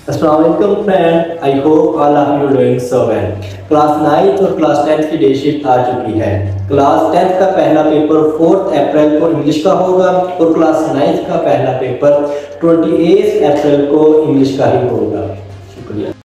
अस्सलाम वालेकुम friend, I hope all of you doing so well. Class 9 और class 10 की डेट शीट आ चुकी है। क्लास 10 का पहला पेपर 4 अप्रैल को इंग्लिश का होगा और क्लास 9 का पहला पेपर 28 अप्रैल को इंग्लिश का ही होगा। शुक्रिया।